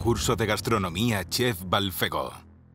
concurso de gastronomía Chef Balfegó.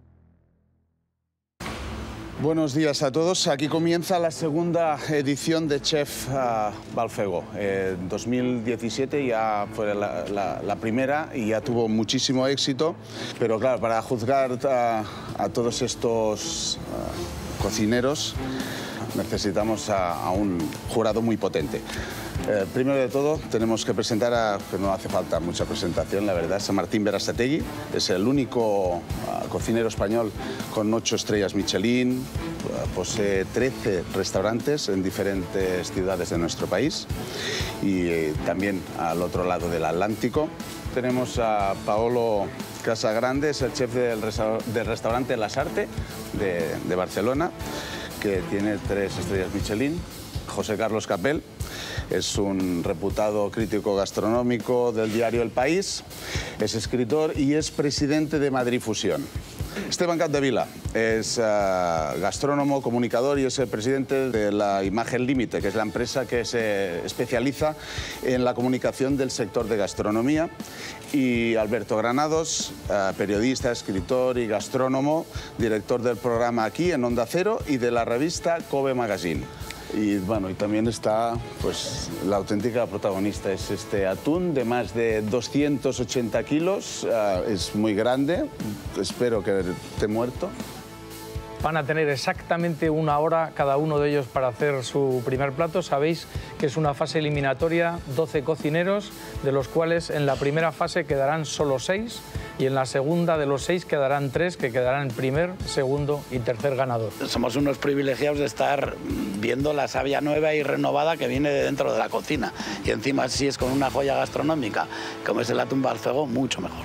Buenos días a todos. Aquí comienza la segunda edición de Chef Balfegó. 2017 ya fue la primera y ya tuvo muchísimo éxito. Pero claro, para juzgar a todos estos cocineros necesitamos a un jurado muy potente. Primero de todo, tenemos que presentar que no hace falta mucha presentación, la verdad, es a Martín Berasategui. Es el único cocinero español con 8 estrellas Michelin, posee 13 restaurantes en diferentes ciudades de nuestro país y también al otro lado del Atlántico. Tenemos a Paolo Casagrande, es el chef del restaurante La Sarte de Barcelona, que tiene 3 estrellas Michelin. José Carlos Capel es un reputado crítico gastronómico del diario El País, es escritor y es presidente de Madrid Fusión. Esteban Capdevila es gastrónomo, comunicador y es el presidente de la Imagen Límite, que es la empresa que se especializa en la comunicación del sector de gastronomía. Y Alberto Granados, periodista, escritor y gastrónomo, director del programa Aquí en Onda Cero y de la revista Kobe Magazine. Y bueno, y también está pues la auténtica protagonista, es este atún de más de 280 kilos, es muy grande, espero que esté muerto. Van a tener exactamente 1 hora cada uno de ellos para hacer su primer plato. Sabéis que es una fase eliminatoria, 12 cocineros, de los cuales en la primera fase quedarán solo 6 y en la segunda de los 6 quedarán 3, que quedarán primer, segundo y tercer ganador. Somos unos privilegiados de estar viendo la savia nueva y renovada que viene de dentro de la cocina. Y encima, si es con una joya gastronómica, como es el atún Balfegó, mucho mejor.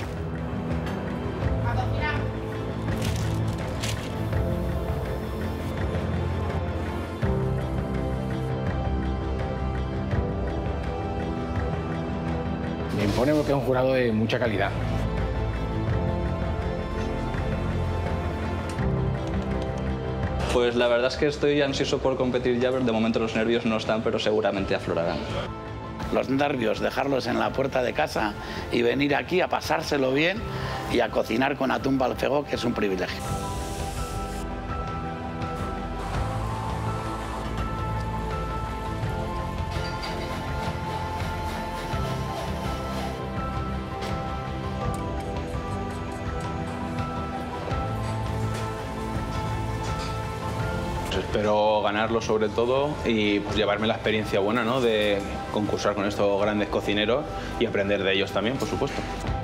Me impone porque es un jurado de mucha calidad. Pues la verdad es que estoy ansioso por competir ya, pero de momento los nervios no están, pero seguramente aflorarán. Los nervios, dejarlos en la puerta de casa y venir aquí a pasárselo bien y a cocinar con atún Balfegó, que es un privilegio. Espero ganarlo sobre todo y pues, llevarme la experiencia buena, ¿no?, de concursar con estos grandes cocineros y aprender de ellos también, por supuesto.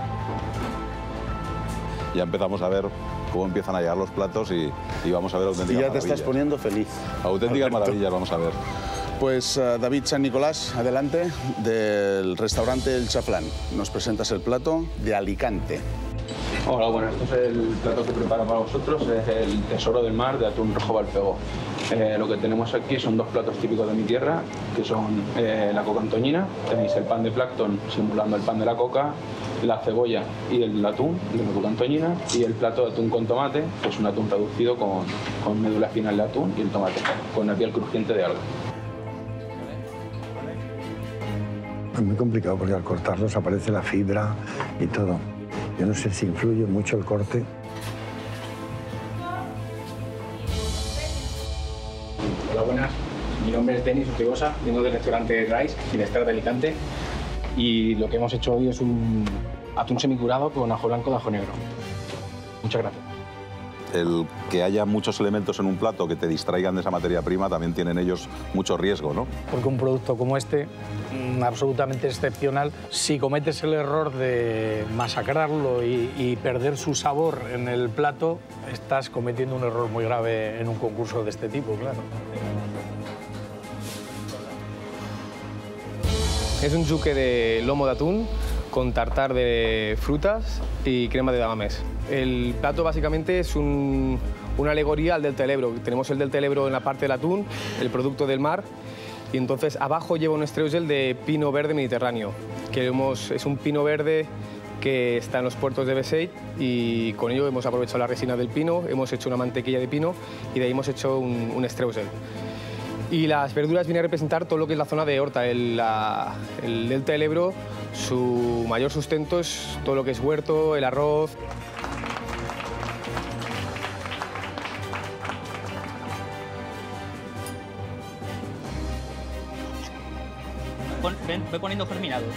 Ya empezamos a ver cómo empiezan a llegar los platos y vamos a ver auténticas maravillas. Y ya te estás poniendo feliz. Auténticas maravillas, vamos a ver. Pues David San Nicolás, adelante, del restaurante El Chaflán. Nos presentas el plato de Alicante. Hola, bueno, esto es el plato que preparo para vosotros, es el tesoro del mar de atún rojo Balfegó. Lo que tenemos aquí son 2 platos típicos de mi tierra, que son la coca antoñina, tenéis el pan de plancton simulando el pan de la coca, la cebolla y el atún de la coca antoñina y el plato de atún con tomate, que es un atún reducido con médula espinal de atún y el tomate, con la piel crujiente de alga. Es muy complicado porque al cortarlos aparece la fibra y todo. Yo no sé si influye mucho el corte. Hola, buenas. Mi nombre es Denis Ortigosa, vengo del restaurante Rice, Ginestrat de Alicante. Y lo que hemos hecho hoy es un atún semicurado con ajo blanco de ajo negro. Muchas gracias. El que haya muchos elementos en un plato que te distraigan de esa materia prima también tienen ellos mucho riesgo, ¿no? Porque un producto como este, absolutamente excepcional, si cometes el error de masacrarlo y perder su sabor en el plato, estás cometiendo un error muy grave en un concurso de este tipo, claro. Es un yuque de lomo de atún con tartar de frutas y crema de damames. El plato básicamente es una alegoría al delta del Ebro. Tenemos el delta del Ebro en la parte del atún, el producto del mar, y entonces abajo lleva un streusel de pino verde mediterráneo, que es un pino verde que está en los puertos de Besseit y con ello hemos aprovechado la resina del pino, hemos hecho una mantequilla de pino y de ahí hemos hecho un streusel. Y las verduras vienen a representar todo lo que es la zona de Horta. El delta del Ebro, su mayor sustento es todo lo que es huerto, el arroz. Voy poniendo germinados.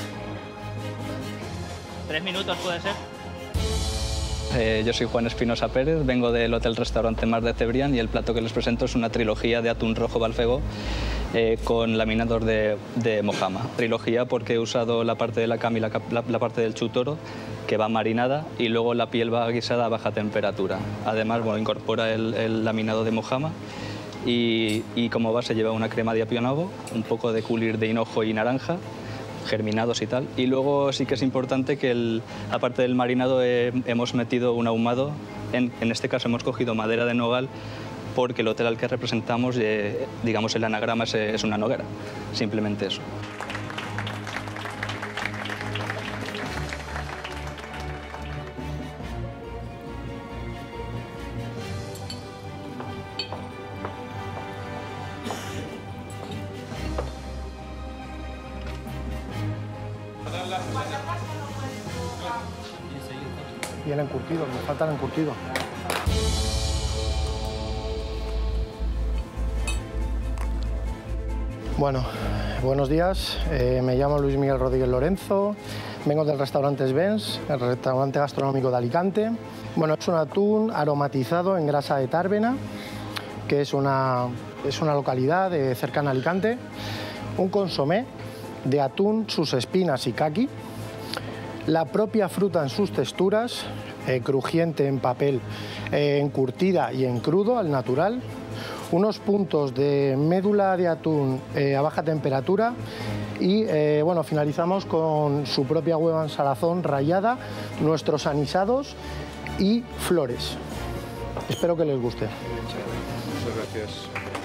3 minutos puede ser. Yo soy Juan Espinosa Pérez, vengo del hotel-restaurante Mar de Cebrián y el plato que les presento es una trilogía de atún rojo Balfegó con laminados de mojama. Trilogía porque he usado la parte de la cama y la parte del chutoro, que va marinada, y luego la piel va guisada a baja temperatura. Además, bueno, incorpora el laminado de mojama y como base lleva una crema de apio novo, un poco de culir de hinojo y naranja, germinados y tal. Y luego sí que es importante que, aparte del marinado, hemos metido un ahumado. En este caso hemos cogido madera de nogal porque el hotel al que representamos, digamos, el anagrama es una noguera. Simplemente eso. Y el encurtido, me falta el encurtido. Bueno, buenos días. Me llamo Luis Miguel Rodríguez Lorenzo. Vengo del restaurante Svens, el restaurante gastronómico de Alicante. Bueno, es un atún aromatizado en grasa de Tárvena, que es una localidad cercana a Alicante. Un consomé de atún, sus espinas y caqui. La propia fruta en sus texturas, crujiente en papel, encurtida y en crudo, al natural. Unos puntos de médula de atún a baja temperatura y bueno, finalizamos con su propia hueva en salazón rallada, nuestros anisados y flores. Espero que les guste. Muchas gracias.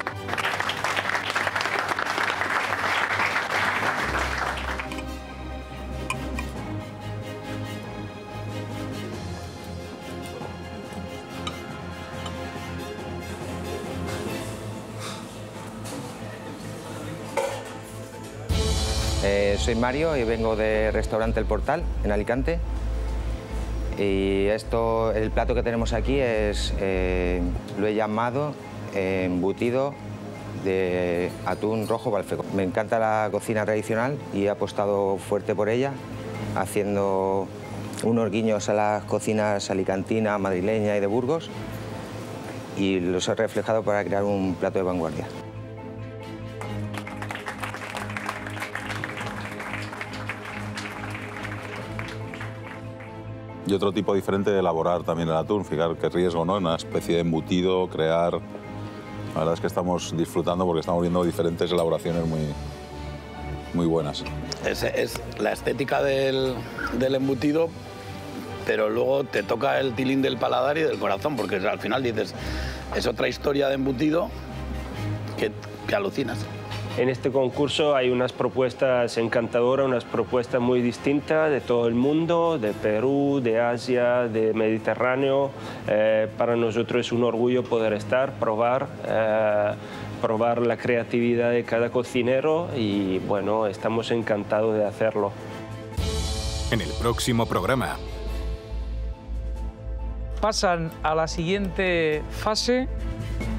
Soy Mario y vengo del restaurante El Portal, en Alicante. Y el plato que tenemos aquí lo he llamado embutido de atún rojo Balfegó. Me encanta la cocina tradicional y he apostado fuerte por ella, haciendo unos guiños a las cocinas alicantina, madrileña y de Burgos, y los he reflejado para crear un plato de vanguardia. Y otro tipo diferente de elaborar también el atún, fijar qué riesgo, ¿no? Una especie de embutido, crear... La verdad es que estamos disfrutando porque estamos viendo diferentes elaboraciones muy buenas. Es la estética del embutido, pero luego te toca el tilín del paladar y del corazón, porque al final dices, es otra historia de embutido que alucinas. En este concurso hay unas propuestas encantadoras, unas propuestas muy distintas de todo el mundo, de Perú, de Asia, de Mediterráneo. Para nosotros es un orgullo poder probar la creatividad de cada cocinero y bueno, estamos encantados de hacerlo. En el próximo programa. Pasan a la siguiente fase